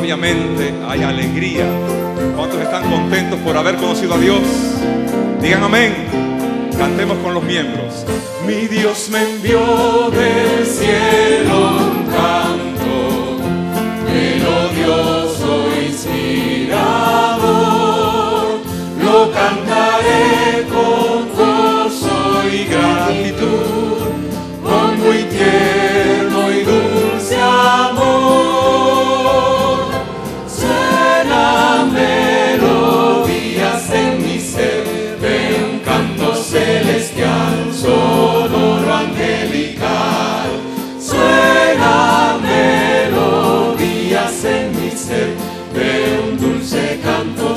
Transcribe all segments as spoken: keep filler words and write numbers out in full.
sabiamente, hay alegría. ¿Cuántos están contentos por haber conocido a Dios? Digan amén. Cantemos con los miembros. Mi Dios me envió del cielo un canto melodioso, inspirador. Lo cantaré con gozo y gratitud, con muy tierno y dulce amor. Suenan melodías en mi ser de un canto celestial, sonoro angelical. Suenan melodías en mi ser de un dulce canto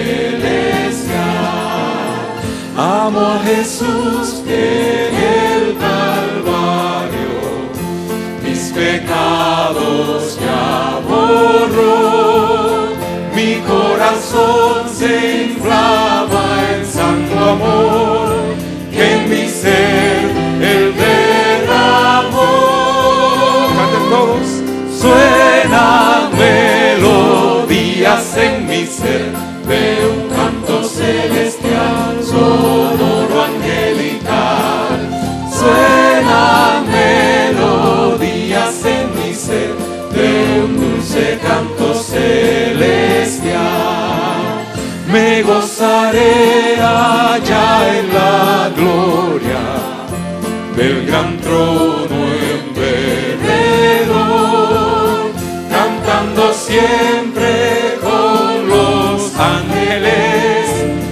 celestial. Amo a Jesús en el Calvario, mis pecados ya borró. Mi corazón se inflama en santo amor, que en mi ser Él derramó. Canten todos. Suenan melodías en mi ser de un canto celestial, sonoro angelical. Suenan melodías en mi ser de un dulce canto celestial. Me gozaré allá en la gloria del gran trono en derredor, cantando siempre con los ángeles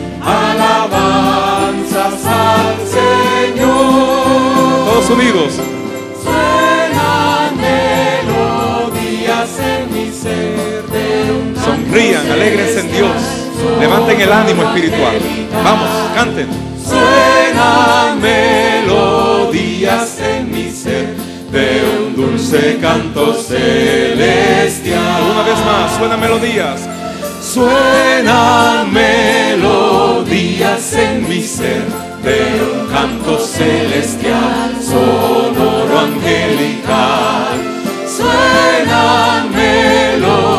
alabanzas al Señor. Todos unidos. Suenan melodías en mi ser de un sonrían, alégrense en Dios, levanten el ánimo espiritual. Vamos, canten. Suenan melodías en mi ser de un dulce canto celestial. Una vez más, suenan melodías. Suenan melodías en mi ser de un canto celestial, sonoro angelical. Suenan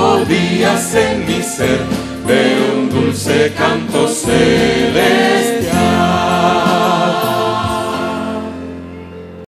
melodías en mi ser de un dulce canto celestial.